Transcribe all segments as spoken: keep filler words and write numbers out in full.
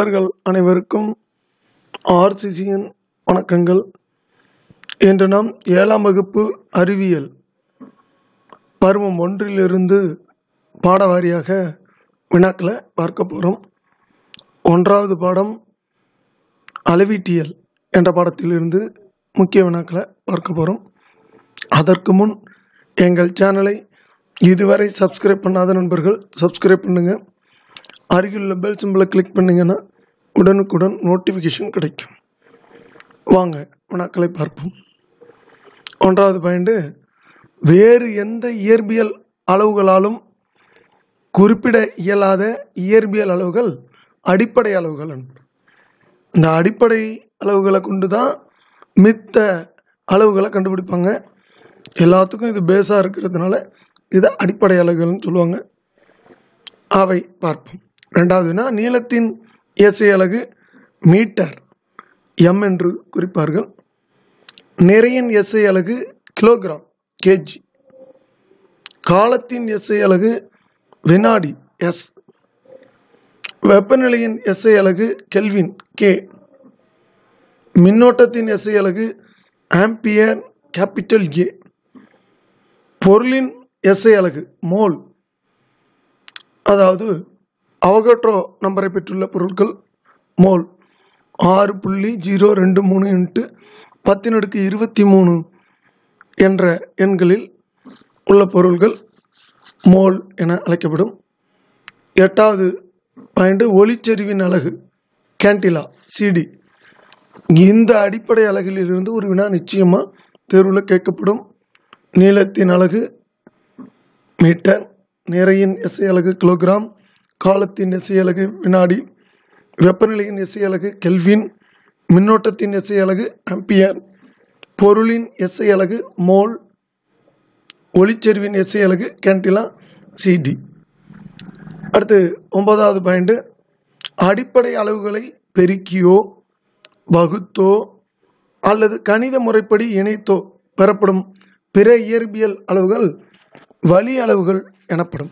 நண்பர்கள் அனைவருக்கும் ஆர்சிசியின் வணக்கங்கள். இன்று நாம் ஏழாம் வகுப்பு அறிவியல் பருவம் ஒன்றிலிருந்து பாடவாரியாக வினாக்களை பார்க்க போகிறோம். ஒன்றாவது பாடம் அளவீட்டியல் என்ற பாடத்திலிருந்து முக்கிய வினாக்களை பார்க்க போகிறோம். அதற்கு முன் எங்கள் சேனலை இதுவரை சப்ஸ்கிரைப் பண்ணாத நண்பர்கள் சப்ஸ்கிரைப் பண்ணுங்கள். அருகிலுள்ள பெல் சிம்பிளை கிளிக் பண்ணிங்கன்னா உடனுக்குடன் நோட்டிஃபிகேஷன் கிடைக்கும். வாங்க வினாக்களை பார்ப்போம். ஒன்றாவது பாயிண்ட், வேறு எந்த இயற்பியல் அளவுகளாலும் குறிப்பிட இயலாத இயற்பியல் அளவுகள் அடிப்படை அளவுகள். இந்த அடிப்படை அளவுகளை கொண்டு தான் மித்த அளவுகளை கண்டுபிடிப்பாங்க. எல்லாத்துக்கும் இது பேஸாக இருக்கிறதுனால இதை அடிப்படை அளவுகள்னு சொல்லுவாங்க. அவை பார்ப்போம். ரெண்டாவதுனா, நீளத்தின் எஸ்ஐ அலகு மீட்டர் எம் என்று குறிப்பார்கள். நிறையின் எஸ்ஐ அலகு கிலோகிராம் கேஜி. காலத்தின் எஸ்ஐ அலகு வினாடி எஸ். வெப்பநிலையின் எஸ்ஐ அலகு கெல்வின் கே. மின்னோட்டத்தின் எஸ்ஐ அலகு ஆம்பியர் கேபிட்டல் ஏ. பொருளின் எஸ்ஐ அலகு மோல், அதாவது அவகட்ரோ நம்பரை பெற்றுள்ள பொருட்கள் மோல். ஆறு புள்ளி ஜீரோ ரெண்டு மூணு இன்ட்டு பத்தின் அடுக்கு இருபத்தி மூணு என்ற எண்களில் உள்ள பொருள்கள் மோல் என அழைக்கப்படும். எட்டாவது பாயிண்ட், ஒளிச்செறிவின் அலகு கேண்டிலா சிடி. இந்த அடிப்படை அலகிலிருந்து ஒரு வினா நிச்சயமாக தேர்வில் கேட்கப்படும். நீளத்தின் அலகு மீட்டர், நிறையின் எஸ்ஐ அலகு கிலோகிராம், காலத்தின் எஸ்ஐ அலகு வினாடி, வெப்பநிலையின் எஸ்ஐ அலகு கெல்வின், மின்னோட்டத்தின் எஸ்ஐ அலகு ஆம்பியர், பொருளின் எஸ்ஐ அலகு மோல், ஒளிச்செறிவின் எஸ்ஐ அலகு கேண்டிலா சிடி. அடுத்து ஒன்பதாவது பாயிண்ட், அடிப்படை அளவுகளை பெருக்கியோ வகுத்தோ அல்லது கணித முறைப்படி இணைத்தோ பெறப்படும் பிற இயற்பியல் அளவுகள் வழி அளவுகள் எனப்படும்.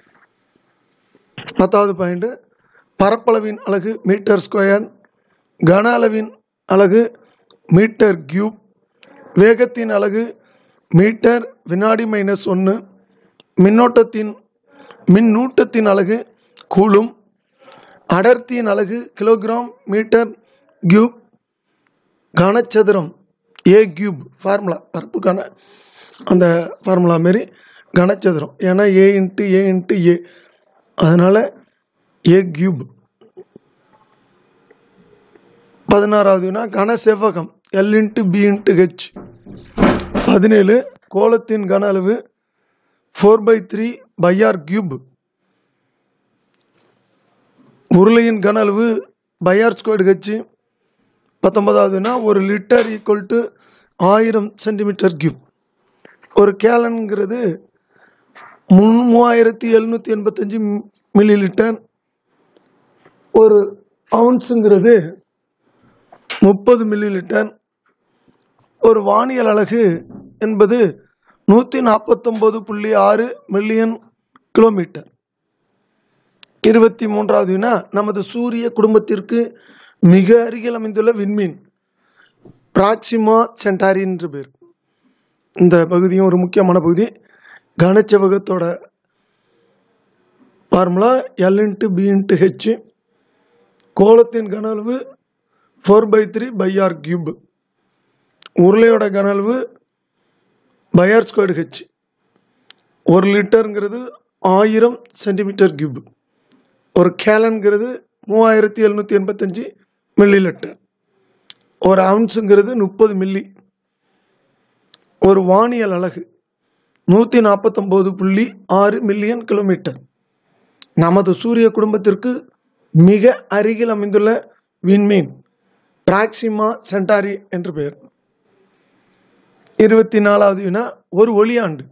பத்தாவது பாயிண்ட், பரப்பளவின் அலகு மீட்டர் ஸ்கொயர், கன அளவின் அலகு மீட்டர் கியூப், வேகத்தின் அலகு மீட்டர் வினாடி மைனஸ் ஒன்று, மின்னோட்டத்தின் மின்னூட்டத்தின் அலகு கூலும், அடர்த்தியின் அலகு கிலோகிராம் மீட்டர் கியூப், கனச்சதுரம் ஏ கியூப். ஃபார்முலா பரப்புக்கான அந்த ஃபார்முலா மாரி கனச்சதுரம், ஏன்னா ஏ இன்ட்டு ஏ இன்ட்டு ஏ, அதனால் ஏ கியூப். பதினாறாவதுனா கன செவ்வகம் L into B into H. பதினேழு, கோளத்தின் கன அளவு four pi three pi R cube. உருளையின் கன அளவு பை ஆர் ஸ்கொயர்டு ஹெச். பத்தொன்பதாவதுனா ஒரு லிட்டர் ஈக்குவல் டு ஆயிரம் சென்டிமீட்டர் கியூப். ஒரு கேலன்கிறது மூவாயிரத்தி எழுநூற்றி எண்பத்தஞ்சு மில்லி லிட்டர். ஒரு அவுன்ஸுங்கிறது முப்பது மில்லி லிட்டர். ஒரு வானியல் அலகு என்பது நூற்றி நாற்பத்தொம்போது புள்ளி ஆறு மில்லியன் கிலோமீட்டர். இருபத்தி மூன்றாவது வினா, நமது சூரிய குடும்பத்திற்கு மிக அருகில் அமைந்துள்ள விண்மீன் பிராக்சிமா சென்டாரி என்று பேர். இந்த பகுதியும் ஒரு முக்கியமான பகுதி. கனச்செவ்வகத்தோட formula L into B into H. கோளத்தின் கன அளவு four pi three pi R cube. உருளையோட கன அளவு பை ஆர் ஸ்கொயர்டு ஹெச். ஒரு லிட்டருங்கிறது ஆயிரம் சென்டிமீட்டர் கியூப். ஒரு கேலன்கிறது மூவாயிரத்தி எழுநூற்றி எண்பத்தஞ்சு மில்லி லிட்டர். ஒரு அவுன்ஸுங்கிறது முப்பது மில்லி. ஒரு வானியல் அலகு நூற்றி நாற்பத்தொம்போது புள்ளி ஆறு மில்லியன் கிலோமீட்டர். நமது சூரிய குடும்பத்திற்கு மிக அருகில் அமைந்துள்ள விண்மீன் பிராக்சிமா சென்டாரி என்று பெயர். இருபத்தி நாலாவது வினா, ஒரு ஒளியாண்டு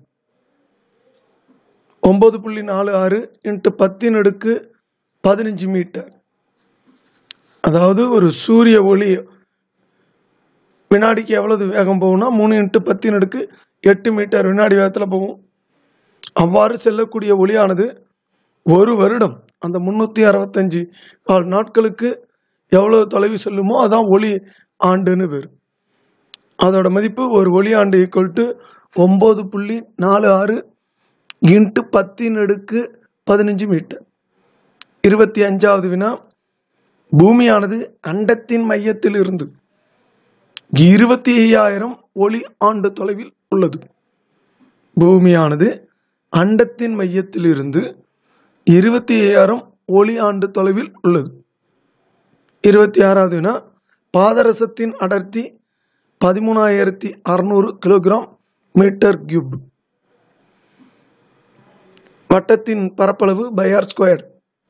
ஒன்பது புள்ளி நாலு ஆறு இன்ட்டு பத்தின் அடுக்கு பதினஞ்சு மீட்டர். அதாவது ஒரு சூரிய ஒளி வினாடிக்கு எவ்வளவு வேகம் போகும்னா மூணு இன்ட்டு பத்தின் அடுக்கு எட்டு மீட்டர் வினாடி வேகத்தில் போகும். அவ்வாறு செல்லக்கூடிய ஒளியானது ஒரு வருடம் அந்த முன்னூற்றி அறுபத்தஞ்சு நாட்களுக்கு எவ்வளோ தொலைவு செல்லுமோ அதான் ஒளி ஆண்டுன்னு பேர். அதோட மதிப்பு ஒரு ஒளி ஆண்டு ஈக்குவல் டு ஒம்பது புள்ளி நாலு ஆறு இன்ட்டு பத்தின் அடுக்கு பதினஞ்சு மீட்டர். இருபத்தி அஞ்சாவது வினா, பூமியானது அண்டத்தின் மையத்தில் இருந்து இருபத்தி ஐயாயிரம் ஒளி ஆண்டு தொலைவில் உள்ளது. பூமியானது அண்டத்தின் மையத்தில் இருந்து இருபத்தி ஐயாயிரம் ஒளி ஆண்டு தொலைவில் உள்ளது. இருபத்தி ஆறாவது வினா, பாதரசத்தின் அடர்த்தி பதிமூணாயிரத்தி அறுநூறு கிலோகிராம் மீட்டர் கியூப். வட்டத்தின் பரப்பளவு பை ஆர் ஸ்கொயர்.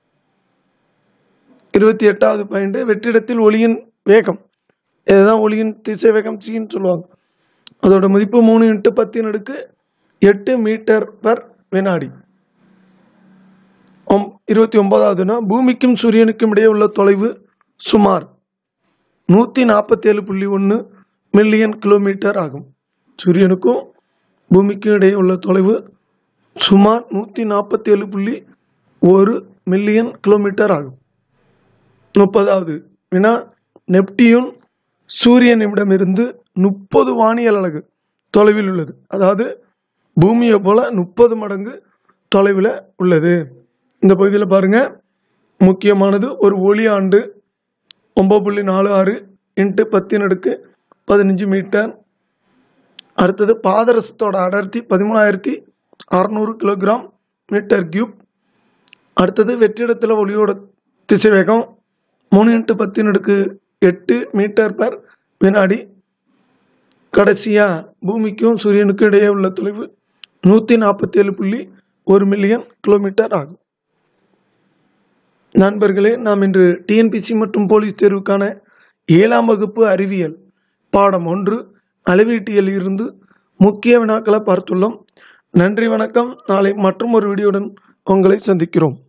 இருபத்தி எட்டாவது பாயிண்ட், வெற்றிடத்தில் ஒளியின் வேகம், இதுதான் ஒளியின் திசை வேகம் சின்னு சொல்லுவாங்க. அதோட மதிப்பு மூணு இன்ட்டு பத்தின் அடுக்கு எட்டு மீட்டர் பர் வினாடி. இருபத்தி ஒன்பதாவதுனா, பூமிக்கும் சூரியனுக்கும் இடையே உள்ள தொலைவு சுமார் நூற்றி நாற்பத்தி ஏழு புள்ளி ஒன்று மில்லியன் கிலோமீட்டர் ஆகும். சூரியனுக்கும் பூமிக்கும் இடையே உள்ள தொலைவு சுமார் நூற்றி நாற்பத்தி ஏழு புள்ளி ஒரு மில்லியன் கிலோமீட்டர் ஆகும். முப்பதாவது வினா, நெப்டியூன் சூரியனிடமிருந்து முப்பது வானியல் அலகு தொலைவில் உள்ளது. அதாவது பூமியை போல முப்பது மடங்கு தொலைவில் உள்ளது. இந்த பகுதியில் பாருங்க, முக்கியமானது ஒரு ஒளி ஆண்டு ஒன்பது புள்ளி நாலு ஆறு இன்ட்டு பத்தின் அடுக்கு பதினஞ்சு மீட்டர். அடுத்தது பாதரசத்தோட அடர்த்தி பதிமூணாயிரத்தி அறுநூறு கிலோகிராம் மீட்டர் கியூப். அடுத்தது வெற்றிடத்தில் ஒளியோட திசைவேகம் மூணு இன்ட்டு பத்தின் அடுக்கு எட்டு மீட்டர் பர் வினாடி. கடைசியாக பூமிக்கும் சூரியனுக்கும் இடையே உள்ள தொலைவு நூற்றி நாற்பத்தி ஏழு புள்ளி ஒரு மில்லியன் கிலோமீட்டர் ஆகும். நண்பர்களே, நாம் இன்று டிஎன்பிசி மற்றும் போலீஸ் தேர்வுக்கான ஏழாம் வகுப்பு அறிவியல் பாடம் ஒன்று அளவீட்டியல் இருந்து முக்கிய வினாக்களை பார்த்துள்ளோம். நன்றி, வணக்கம். நாளை மற்றும் ஒரு வீடியோவுடன் உங்களை சந்திக்கிறோம்.